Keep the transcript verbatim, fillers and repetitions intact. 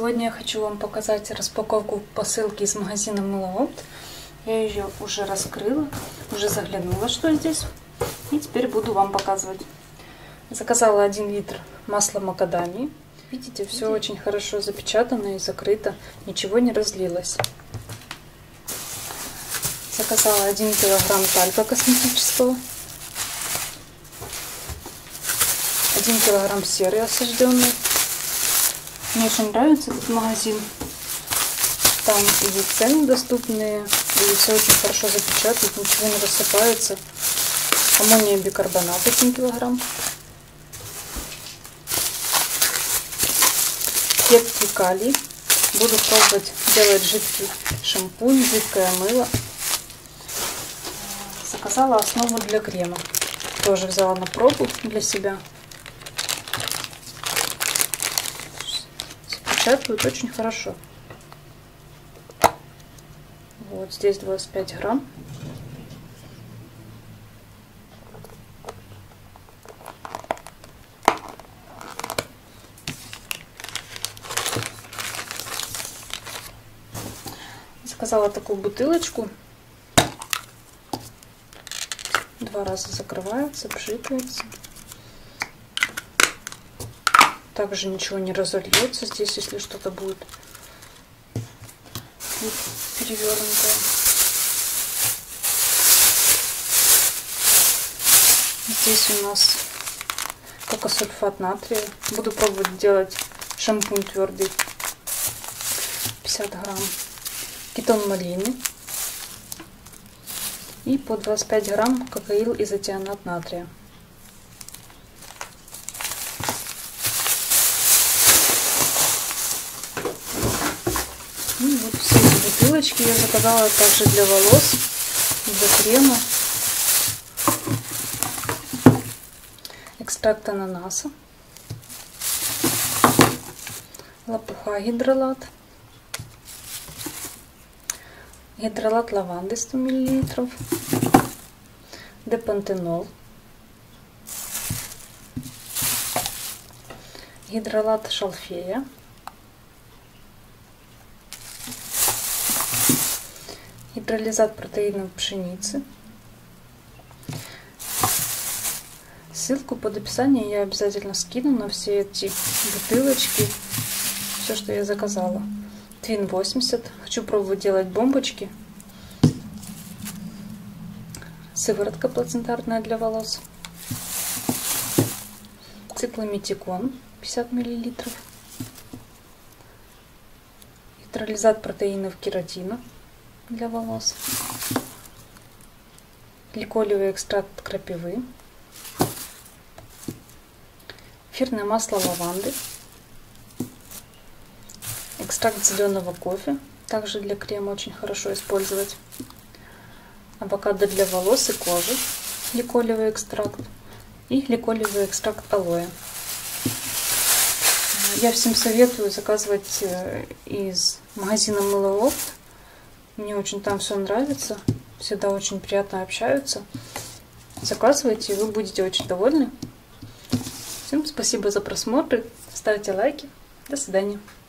Сегодня я хочу вам показать распаковку посылки из магазина Мылоопт. Я ее уже раскрыла, уже заглянула, что здесь. И теперь буду вам показывать. Заказала один литр масла макадамии. Видите, все очень хорошо запечатано и закрыто, ничего не разлилось. Заказала один килограмм талька косметического. один килограмм серы осажденной. Мне очень нравится этот магазин. Там и цены доступные, и все очень хорошо запечатают, ничего не рассыпается. Аммониевый бикарбонат один килограмм. Едкий калий. Буду пробовать делать жидкий шампунь, жидкое мыло. Заказала основу для крема. Тоже взяла на пробу для себя. Запечатывают очень хорошо. Вот здесь двадцать пять грамм. Заказала такую бутылочку. Два раза закрывается, пшикается. Также ничего не разольется здесь, если что-то будет перевернутое. Здесь у нас кокосульфат натрия. Буду пробовать делать шампунь твердый. пятьдесят грамм. Кетон малины. И по двадцать пять грамм кокаил изотианат натрия. И вот все эти бутылочки я заказала также для волос, для крема. Экстракт ананаса. Лопуха гидролат. Гидролат лаванды сто миллилитров. Депантенол. Гидролат шалфея. Гидролизат протеинов пшеницы. Ссылку под описанием я обязательно скину на все эти бутылочки, все, что я заказала. Твин восемьдесят. Хочу пробовать делать бомбочки. Сыворотка плацентарная для волос. Циклометикон пятьдесят миллилитров. Гидролизат протеинов кератина для волос. Гликолевый экстракт крапивы. Эфирное масло лаванды. Экстракт зеленого кофе. Также для крема очень хорошо использовать. Авокадо для волос и кожи. Гликолевый экстракт. И гликолевый экстракт алоэ. Я всем советую заказывать из магазина Мылоопт. Мне очень там все нравится. Всегда очень приятно общаются. Заказывайте, вы будете очень довольны. Всем спасибо за просмотр. Ставьте лайки. До свидания.